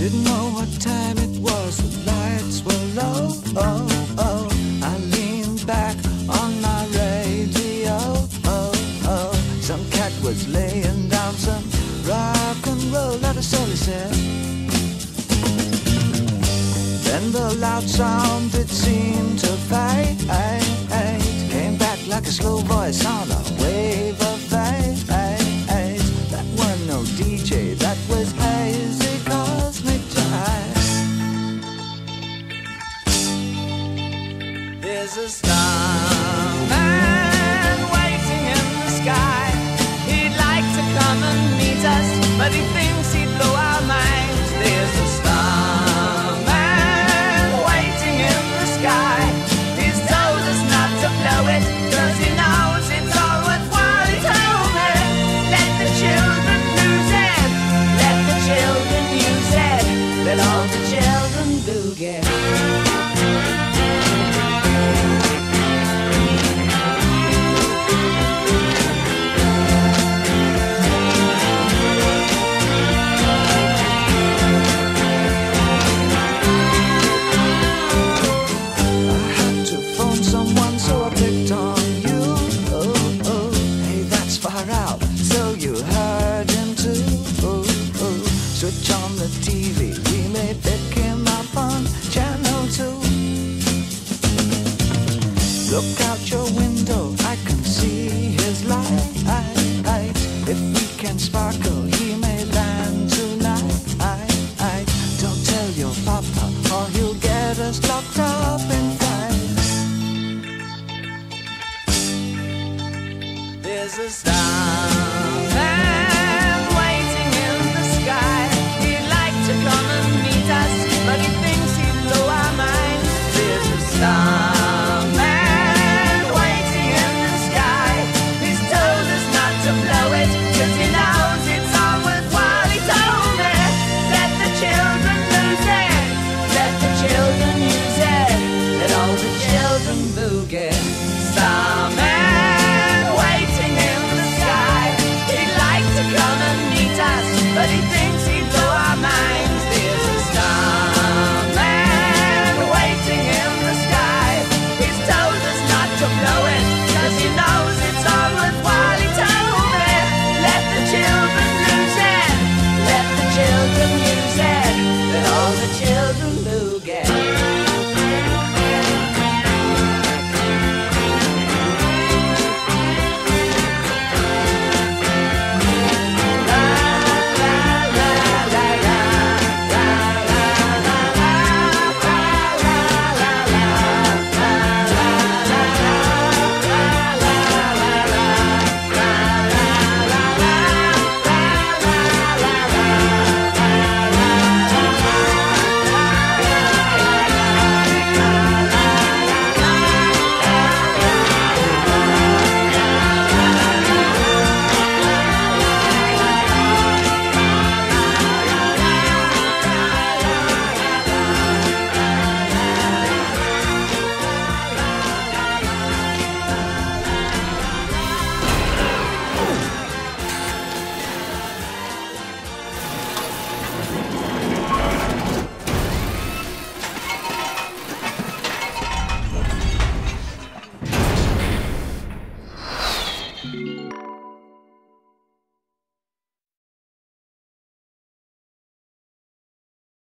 Didn't know what time it was, the lights were low. Oh, oh. I leaned back on my radio. Oh, oh. Some cat was laying down some rock and roll, that is all he said. Then the loud sound, it seemed to fade. Came back like a slow voice on a wave of fate. That wasn't no DJ, that was hazy cosmic jive. There's a starman waiting in the sky. He'd like to come and meet us, but he thinks he'd blow our minds. There's a starman waiting in the sky. He's told us not to blow it, 'cause he knows it's all worthwhile. He told me, let the children lose it, let the children use it, let all the children boogie. Switch on the TV, we may pick him up on channel 2. Look out your window, I can see his light. If we can sparkle, he may land tonight. Don't tell your papa, or he'll get us locked up in fights. There's a star